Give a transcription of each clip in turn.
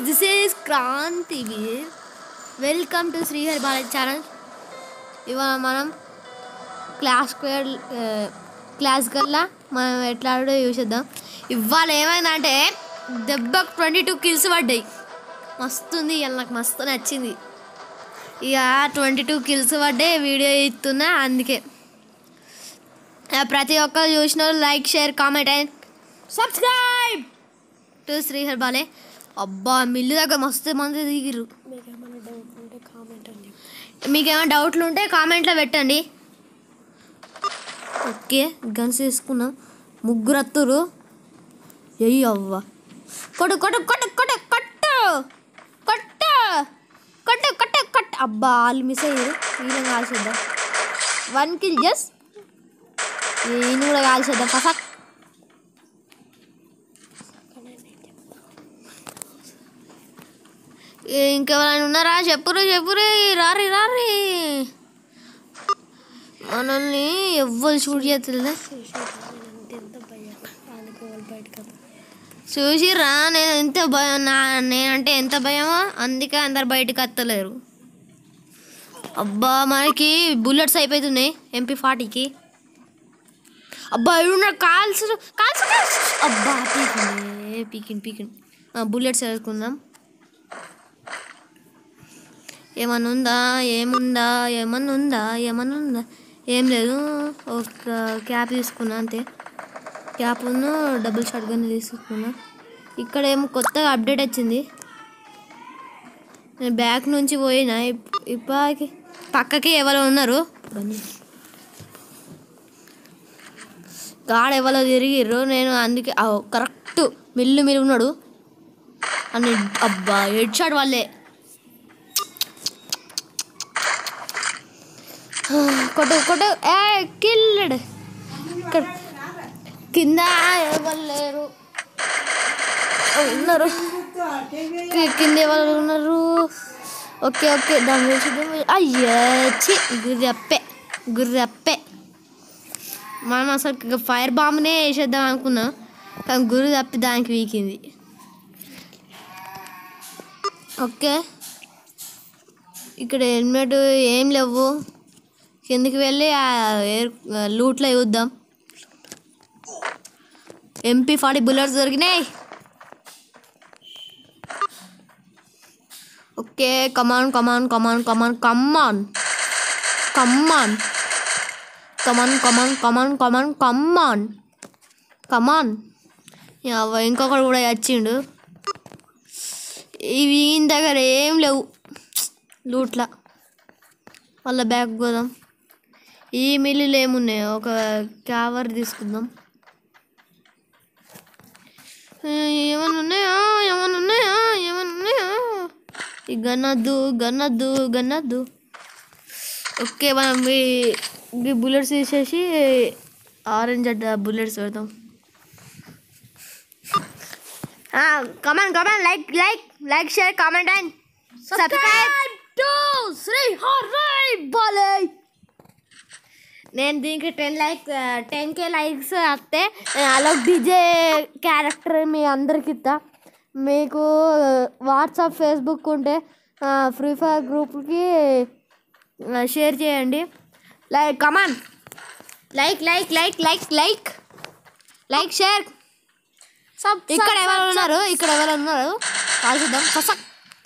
This is Krantiveer. Welcome to Srihari Balaji channel. ఇవాళ మనం class కల్లా మనం ఎట్లా ఆడో చూసేద్దాం. ఇవాళ ఏమైందంటే దెబ్బకు 22 కిల్స్ పడ్డాయి. మస్తుంది, ఇవాళ నాకు మస్తు నచ్చింది. ఇక 22 కిల్స్ పడ్డాయి. వీడియో ఇస్తున్నా, అందుకే ప్రతి ఒక్కరు చూసిన like, share, comment and subscribe to Srihari Bale. అబ్బా మిల్లు దగ్గర మస్తు మంది దిగిర్రు. మీకేమైనా డౌట్లు ఉంటే కామెంట్లో పెట్టండి. ఓకే, గన్స్ వేసుకున్నాం. ముగ్గురు అత్తురు. ఎయ్యి అవ్వ, కొట్టు కొట్టు కొట్టు కొట్టు కొట్టు కొట్టు కొట్టు కొట్టు కొట్టు. అబ్బా వాళ్ళు మిస్ అయ్యారు. వీళ్ళని కాల్చేద్దాం. 1 కిల్ జస్ట్. ఈయన కూడా కాల్చేద్దాం. ఫసక్. ఇంకెవరైనా ఉన్నారా? చెప్పురు చెప్పురు. రారి రారి. మనల్ని ఎవ్వరు షూట్ చేస్తలే. చూసిర్రా నేను ఎంత భయం, నేనంటే ఎంత భయమో, అందుకే అందరు బయటకు వస్తలేరు. అబ్బా మనకి బుల్లెట్స్ అయిపోతున్నాయి MP40కి. అబ్బా ఇవి కాల్స్ కాల్స్. అబ్బా పీకింది. బుల్లెట్స్ వేసుకుందాం. ఏమన్నా ఉందా? ఏమన్నా ఉందా? ఏం లేదు. ఒక క్యాప్ తీసుకున్నా అంతే. క్యాప్ను డబుల్ షాట్ గన్ తీసుకున్నా. ఇక్కడ ఏమో కొత్తగా అప్డేట్ వచ్చింది. నేను బ్యాక్ నుంచి పోయినా. ఇప్పటికి పక్కకి ఎవరో ఉన్నారు. గాడ ఎవరో తిరిగిర్రు. నేను అందుకే కరెక్ట్ మిల్లు మీరు ఉన్నాడు అని. అబ్బా హెడ్ షాట్ వాళ్ళే. కొట్టు కొట్టు. కిల్లడ్. కింద ఎవరు లేరు. ఉన్నారు కింద ఎవరు ఉన్నారు. ఓకే ఓకే దాని గురించి అయ్యచ్చి గుర్రప్పే. మనం అసలు ఫైర్ బాంబ్నే వేసేద్దాం అనుకున్నాం, కానీ గురి తప్పి దానికి వీకింది. ఓకే ఇక్కడ హెల్మెట్ ఏం లేవు. కిందికి వెళ్ళి లూట్లో చూద్దాం. MP40 బుల్లెట్స్ దొరికినాయి. Okay come on come on come on come on come on come on come on come on come on come on come on come on. ఇంకొకడు కూడా వచ్చిండు. ఇవి దగ్గర ఏం లేవు లూట్లా. వాళ్ళ బ్యాగ్ పోదాం. ఈ మిల్లులు ఏమున్నాయి? ఒక కవర్ తీసుకుందాం. ఏమన్నా ఉన్నాయా? ఈ గన్నద్దు. ఓకే మనం ఈ బుల్లెట్స్ తీసేసి ఆరెంజ్ బుల్లెట్స్ పెడతాం. Come on like share comment and subscribe to Srihari Bale. నేను దీనికి 10K లైక్స్ వస్తే అలోక్ డీజే క్యారెక్టర్ మీ అందరికి ఇస్తా. మీకు వాట్సాప్, ఫేస్బుక్ ఉంటే ఫ్రీ ఫైర్ గ్రూప్కి షేర్ చేయండి. Come on like share. ఇక్కడ ఎవరు ఉన్నారు? కాల్చుద్దాం. ఫసక్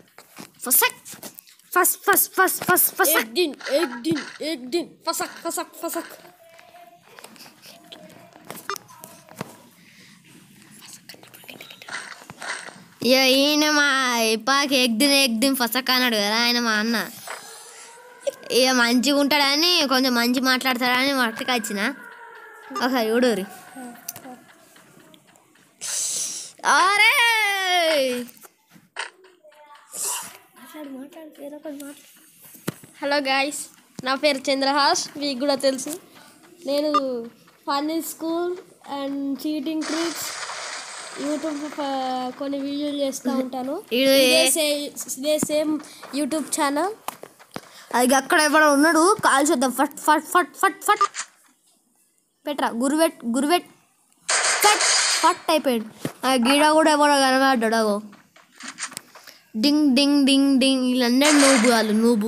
ఈయన మా ఇప్పాకి ఎగ్దిన్ ఫసక్ అన్నాడు కదా ఆయన, మా అన్న. ఇక మంచిగా ఉంటాడని, కొంచెం మంచి మాట్లాడతాడని మట్టుకు వచ్చిన. ఒకసారి చూడూరి. అరే హలో గాయ్స్, నా పేరు చంద్రహాస్, మీకు కూడా తెలుసు. నేను funny school and cheating tricks YouTube కొన్ని వీడియోలు చేస్తూ ఉంటాను. ఇదే సేమ్ యూట్యూబ్ ఛానల్. అది అక్కడ ఎవడో ఉన్నాడు, కాల్ చేద్దాం. ఫట్ ఫట్ ఫట్ ఫట్ ఫట్ పెట్టరా. గురువెట్ ఫట్ ఫట్ అయిపోయాడు. గీడ కూడా ఎవడో కనబడ్డాడు. డింగ్ డింగ్ డింగ్ డింగ్ వీళ్ళందరూ నూబు వాళ్ళు నూబు.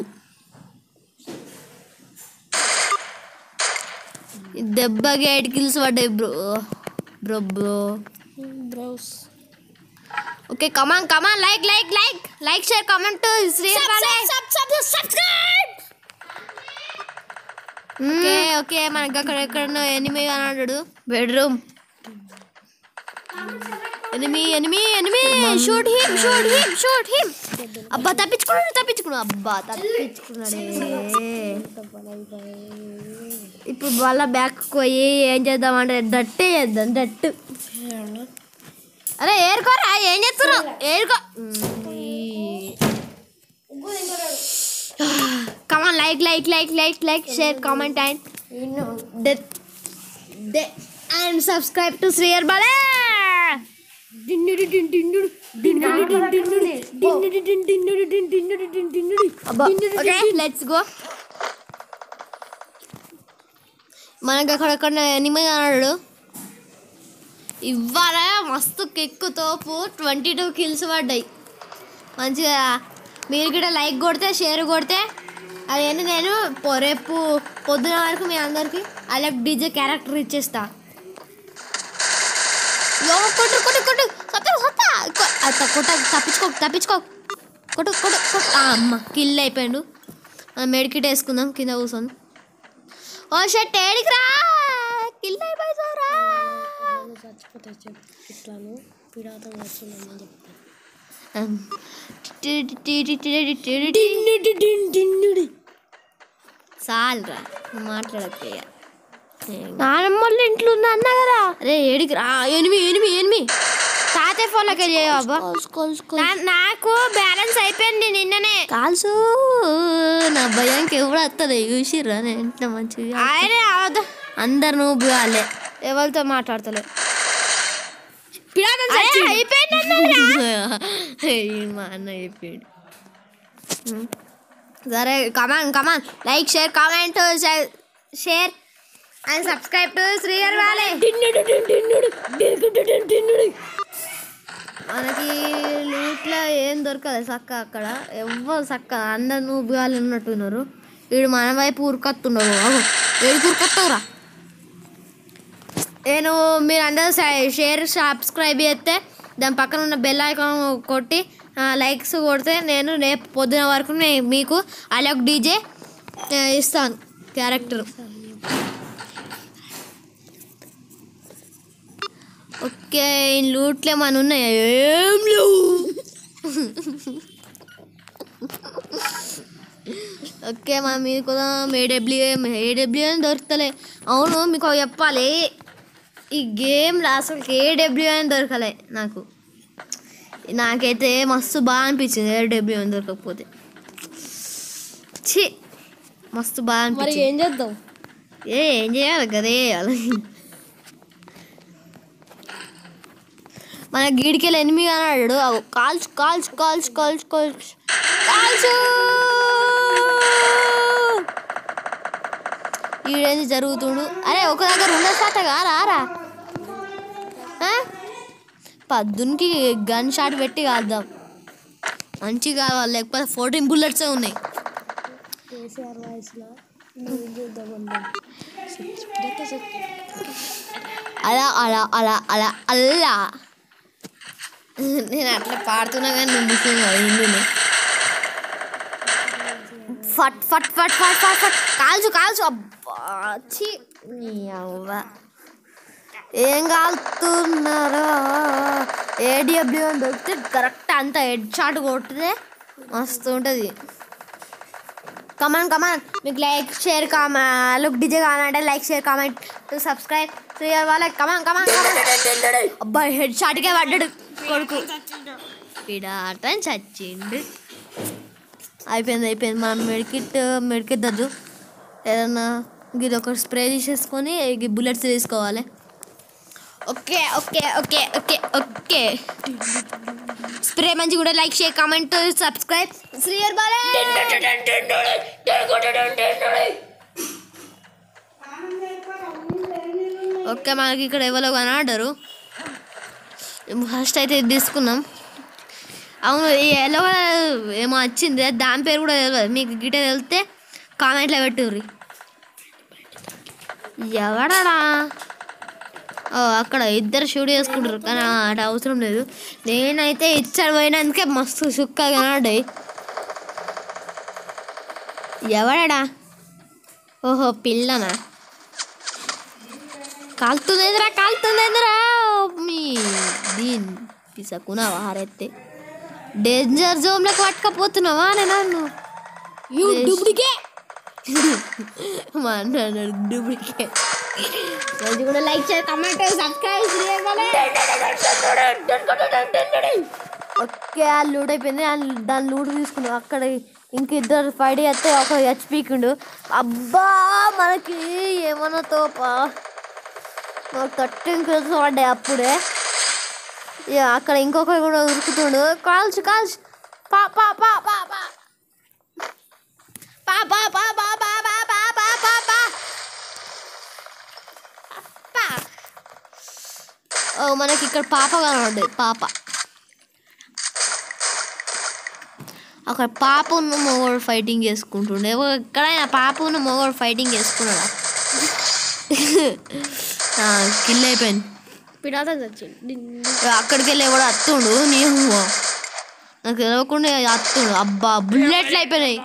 దెబ్బకి 8 kills పడ్డాయి bro bro bro bros. Okay come on come on like share comment subscribe. Okay మనకి అక్కడ ఎక్కడ ఎనిమి అన్నాడు బెడ్రూమ్. Enemy shoot him. అబ్బా తప్పించుకున్నాడు ఇప్పుడు వాళ్ళ బ్యాక్ పోయి ఏం చేద్దామంటే దట్టే చేద్దాం దట్టు. అరే ఏరుకోరా ఏం చేస్తున్నావు ఏరుకో. Come on like share comment and subscribe to Sriyar Bale. Let's go. మనకి అక్కడక్కడ ఎనిమి అన్నాడు. ఇవాళ మస్తు కిక్కు తోపు 22 kills పడ్డాయి మంచిగా. మీరు కూడా లైక్ కొడితే షేర్ కొడితే అదేంటి నేను రేపు పొద్దున వరకు మీ అందరికి అలెక్ డీజే క్యారెక్టర్ ఇచ్చేస్తా. తప్పించుకో కొట్టు అమ్మ కిల్ అయిపోయాడు. మెడికిట్ వేసుకుందాం కింద కూర్చొని. ఓ షట్ ఏడికి రా కిల్ అయిపోయారా. చాలరా మాట్లాడక నానమ్మల ఇంట్లో ఉంది అన్నా కదా. అరే ఏడికి రా ఎనిమి తాతే ఫోన్లోకి వెళ్ళి బాబా. నాకు బ్యాలెన్స్ అయిపోయింది నిన్ననే. కాల్సు నా భయానికి ఎవరు వస్తుంది చూసిర్రా ఎంత మంచిగా. ఆయన అందరు నువ్వు బాలే ఎవరితో మాట్లాడతలే. మా అన్న అయిపోయాడు. సరే come on like share comment share and subscribe to Sriyar Bale. మనకి లూట్లో ఏం దొరకదు చక్క. అక్కడ ఎవ్వరు చక్క అందరు నువ్వు వాళ్ళు ఉన్నట్టున్నారు. వీడు మన వైపు ఉరుకొస్తున్నావు. ఏడు ఉరుకొస్తావురా. నేను మీరు అందరూ షేర్ సబ్స్క్రైబ్ చేస్తే దాని పక్కన ఉన్న బెల్ ఐకాన్ కొట్టి లైక్స్ కొడితే నేను రేపు పొద్దున వరకు మీకు అలెక్ డీజే ఇస్తాను క్యారెక్టర్. ఓకే లూట్లో మన ఉన్నాయా ఏం లేవు. ఓకే మనం మీకు ఏడబ్ల్యూ అని దొరుకుతలే. అవును మీకు చెప్పాలి ఈ గేమ్లో అసలు ఏడబ్ల్యూ అని దొరకలే నాకైతే మస్తు బాగా అనిపించింది ఏడబ్ల్యూ అని దొరకకపోతే. మస్తు బాగా అనిపించింది. ఏం చేద్దాం ఏం చేయాలి కదే మన గీడికెళ్ళి ఎనిమిది అన్నాడు. కాల్చు ఈడేంది జరుగుతుడు. అరే ఒక దగ్గర ఉండసాటగా రారా పద్దునికి గన్ షాట్ పెట్టి కాద్దాం మంచిగా కావాలి. లేకపోతే 14 bullets ఉన్నాయి. అలా నేను అట్లా పాడుతున్నా కానీ నువ్వు ముస్లిం హిందూనే. ఫట్ కాల్చు అబ్బా అవ్వ ఏం కాలుతున్నారో. ఏడబ్ల్యూ అని దొరికితే కరెక్ట్ అంతా హెడ్ షాట్ కొట్టితే మస్తు ఉంటుంది. కమాన్ మీకు లైక్ షేర్ లుక్ డిజే కావాలంటే లైక్ షేర్ కామెంట్ సబ్స్క్రైబ్ వాళ్ళకి. కమాన్ అబ్బా హెడ్ షాట్కే పడ్డాడు కొడుకు. పిడాటని చచ్చిండు. అయిపోయింది. మనం మెడికెట్ వద్దు. ఏదన్నా ఇది ఒక స్ప్రే తీసేసుకొని బుల్లెట్స్ తీసుకోవాలి. ఓకే స్ప్రే మంచి కూడా like share comment subscribe Sriyar Bale. Okay మనకి ఇక్కడ ఎవరో కానీ ఆర్డరు ఫస్ట్ అయితే ఇది తీసుకున్నాం. అవును ఈ ఎల్లో ఏమో వచ్చింది దాని పేరు కూడా తెలియదు మీకు గిట్ట తెలిస్తే కామెంట్లో పెట్టుర్రి ఎవడడా అక్కడ ఇద్దరు షూట్ చేసుకుంటారు కానీ అటు అవసరం లేదు నేనైతే ఇచ్చాడు పోయినందుకే మస్తు సుక్కగా కనబడ్డాయి ఎవడడా ఓహో పిల్లనా కాలుతుందిరా మీ దీని పిసకున్నావా హారెత్తే డేంజర్ జోన్లోకి పట్టుకపోతున్నావా నన్ను మా అన్న డూప్లికేట్ కూడా లైక్ చేయాలి కమెంట్ సబ్స్క్రైబ్ ఓకే ఆ లూడ్ అయిపోయింది దాని లూడ్ తీసుకున్నాం అక్కడ ఇంక ఇద్దరు ఫైట్ చేస్తే ఒక హెచ్పీకుండు అబ్బా మనకి ఏమన్నా తోపా మనకు 13 kills పడ్డాయి అప్పుడే అక్కడ ఇంకొకరు కూడా ఉరుకుతుండు కాల్చు పా పా పా పా పా పా పా పా పా పా పా పా పా పా పా పా ఓ మనకి ఇక్కడ పాప కనబడ్డది పాప అక్కడ పాప ఉన్న మగవాడు ఫైటింగ్ చేసుకుంటుండే ఎక్కడైనా పాప ఉన్న మగవాడు ఫైటింగ్ చేసుకున్నాడా కిల్ అయిపోయింది అక్కడికి వెళ్ళి కూడా అత్తుండు నేను నాకు తెలియకుండా అత్తుండు అబ్బా బుల్లెట్లు అయిపోయినాయి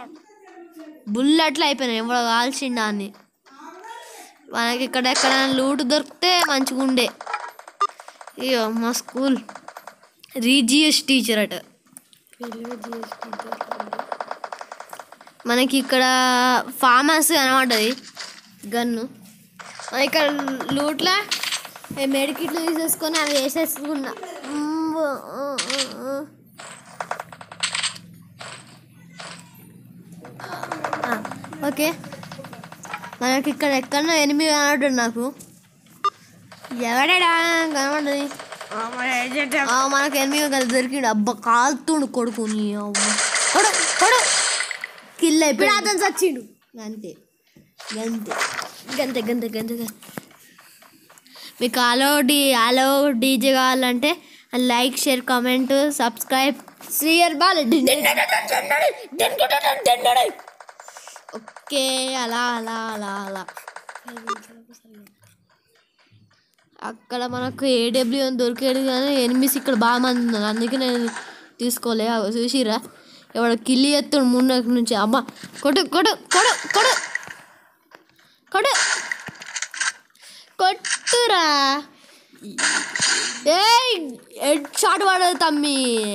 ఎవడో కాల్చిండా అని మనకి ఇక్కడ ఎక్కడైనా లూటు దొరికితే మంచిగా ఉండే అయ్యో మా స్కూల్ రీజియస్ టీచర్ అట మనకి ఇక్కడ ఫార్మర్స్ కనబడ్డది గన్ను మన ఇక్కడ లూట్లా మెడికిట్లు తీసేసుకొని అవి వేసేసుకున్నా ఓకే మనకి ఇక్కడ ఎక్కడన్నా ఎనిమిది కనబడ్డాడు నాకు ఎవడా కనబడ్డది మనకు ఎనిమిది దొరికిండు అబ్బా కాలుతుండు కొడుకుని కొడు కిల్ అయిపోయి అతను చచ్చిండు అంతే గంతే మీకు అలో డీజే కావాలంటే like share comment subscribe Sriyar Bal okay అలా అక్కడ మనకు ఏడబ్ల్యూ అని దొరికేది కానీ ఎనిమిస్ ఇక్కడ బాగా మంది ఉన్నారు అందుకే నేను తీసుకోలే చూసిరా ఎవడ కిల్లి ఎత్తుడు ముందు నుంచి అమ్మ కొట్టురా ఏ హెడ్ షాట్ పడదు తమ్మి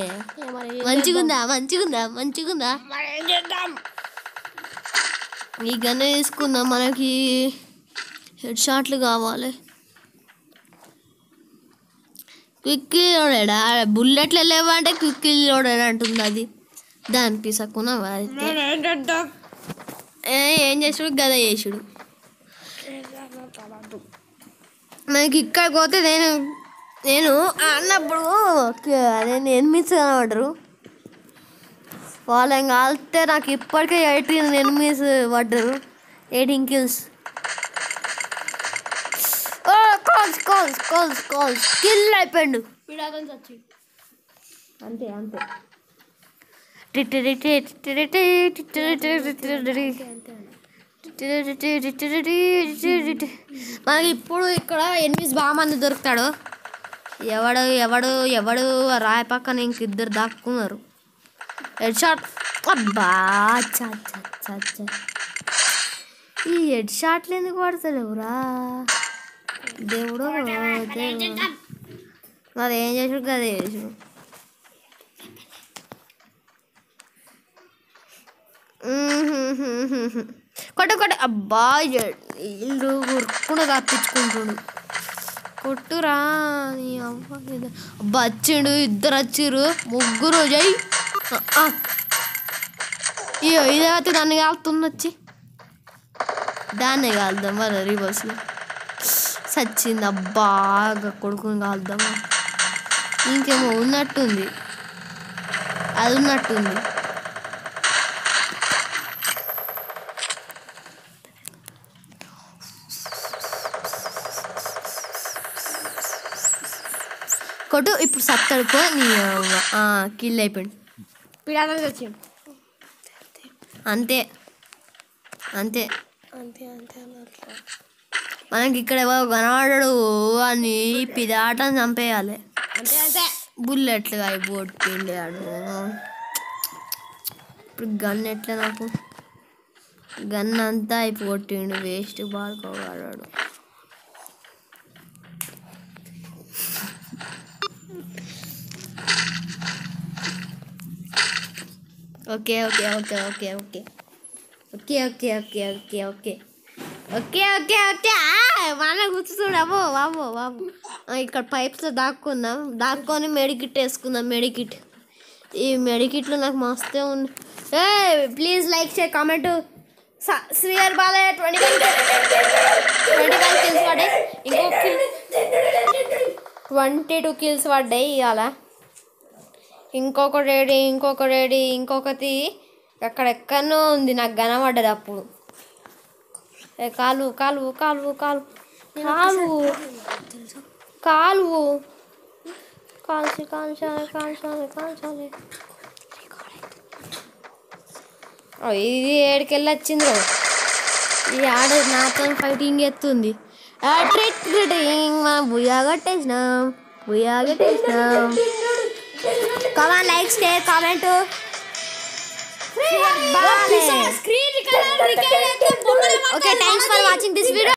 మంచిగుందా ఈ గన్ను తీసుకుందాం మనకి హెడ్ షాట్లు కావాలి క్విక్ లోడెడా బుల్లెట్లు లేవంటే క్విక్ లోడెడ్ అంటుంది అది దాని పిసక్కున్నా ఏం చేసుడు గదా చేసుడు మనకి ఇక్కడ పోతే నేను అన్నప్పుడు నేను ఎనిమిస్ కనబడ్డరు వాళ్ళు ఇంకా కాలితే నాకు ఇప్పటికే 18 ఎనిమిస్ పడ్డరు 18 kills కాల్స్ కిల్ అయిపోయిండు అంతే మనకి ఇప్పుడు ఇక్కడ ఎనిమిస్ బాగా మంది దొరుకుతాడు ఎవడు రాయి పక్కన ఇంక ఇద్దరు దాక్కున్నారు హెడ్ షాట్ అబ్బా ఈ హెడ్ షాట్లు ఎందుకు పడతలేవురా దేవుడు మరి ఏం చేసుడు కదా చేసుడు కొట్ట అబ్బా ఇల్లు ఉరుకుండా తప్పించుకుంటుండు కొట్టురా అబ్బా వచ్చిండు ఇద్దరు వచ్చిర్రు ముగ్గురు జై ఇదే అయితే దాన్ని కాలుతుంది వచ్చి దాన్నే కాలుదాం మరి రివర్స్లో చచ్చింది అబ్బాగా కొడుకుని కాలుదామా ఇంకేమో ఉన్నట్టుంది అది ఉన్నట్టుంది కొట్టు ఇప్పుడు సత్తడు పో నీ కిల్ అయిపోయింది పిడాలని వచ్చింది అంతే అంతే అంతే అంతే అన్నట్టు మనకి ఇక్కడ ఎవరు కనబడడు అని పిదాటని చంపేయాలి అంతే అంతే బుల్లెట్లుగా అయిపోతుండే ఆడు ఇప్పుడు గన్ ఎట్లా నాకు గన్ అంతా అయిపోతుండు వేస్ట్ బాడుకోగలడు okay okay okay okay okay okay okay okay okay okay okay okay okay మన కూర్చుండు అబ్బో బాబో బాబు ఇక్కడ పైప్స్లో దాక్కొని మెడికిట్ వేసుకుందాం మెడికిట్ ఈ మెడికిట్లో నాకు మస్తే ఉంది please like share comment Sriyar Balayya 21 kills పడ్డాయి ఇంకొక 22 కిల్స్ పడ్డాయి ఇవాళ ఇంకొకటి ఎక్కడెక్కడనో ఉంది నాకు కనబడ్డది అప్పుడు కాలువు కాలువు కాలువు కాలువు కాలువు కాలువు కాల్చి కాల్చాలి కాల్చాలి కాల్చాలి ఇది ఏడుకెళ్ళి వచ్చింది ఇది ఆడ నాతో ఫైటింగ్ ఎత్తుంది మనం బుయ్యా కట్టేసినాం come on like share comment okay thanks for watching this video